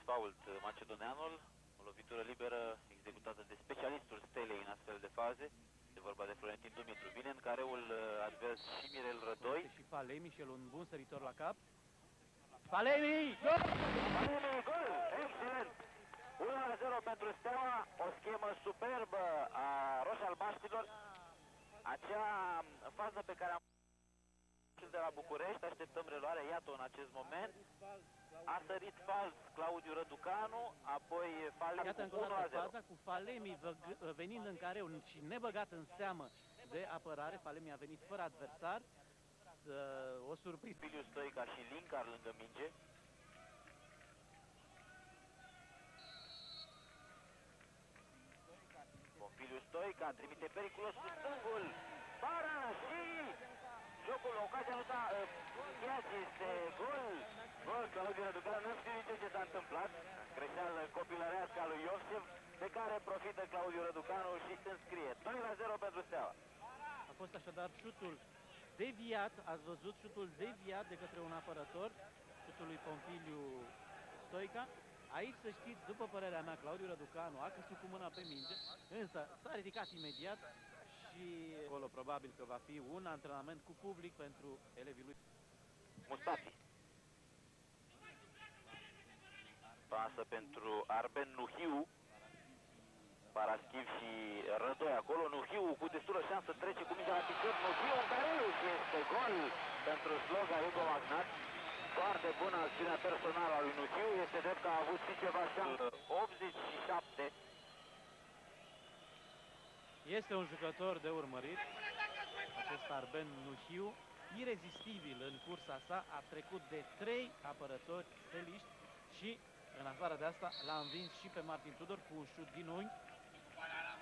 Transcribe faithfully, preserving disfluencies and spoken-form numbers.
fault macedoneanul, o lovitură liberă executată de specialistul Stelei în astfel de faze. E vorba de Florentin Dumitru. Vine în careul advers și Mirel Rădoi. Și Falemi și el un bun săritor la cap. Falemi! Gol! Falemi, gol! Excelent! unu la zero pentru Steaua, o schemă superbă a roș-albaștilor. Acea fază pe care am de la București, așteptăm reluarea, iată în acest moment. A sărit fals Claudiu Răducanu, apoi Falemi. Iată încă o dată faza cu Falemi venind în careu și nebăgat în seamă de apărare. Falemi a venit fără adversar. O surpriză. Pompiliu Stoica și Linkar lângă minge. Pompiliu Stoica trimite periculos cu stângul. Bara și jocul, ocazia nu s-a încheiat, este gol. Gol, Claudiu Răducanu, nu știu nici ce s-a întâmplat. Greșeală copilărească a lui Iosif, de care profită Claudiu Răducanu și înscrie. doi la zero pentru Steaua. A fost așadar șutul deviat, ați văzut șutul deviat de către un apărător, șutul lui Pompiliu Stoica. Aici, să știți, după părerea mea, Claudiu Răducanu a căzut cu mâna pe minge, însă s-a ridicat imediat și acolo probabil că va fi un antrenament cu public pentru elevii lui. Mustafi. Pasă pentru Arben Nuhiu. Paraschiv și Rădoi acolo. Nuhiu cu destulă șansă trece cu mingea la picior. Nuhiu în careu și este gol pentru sloga Hugo Magnat. Foarte bună acțiunea personală a lui Nuhiu. Este drept că a avut și ceva șansă. optzeci și șapte. Este un jucător de urmărit. Acest Arben Nuhiu, irezistibil în cursa sa, a trecut de trei apărători steliști și, în afară de asta, l-a învins și pe Martin Tudor cu un șut din unghi.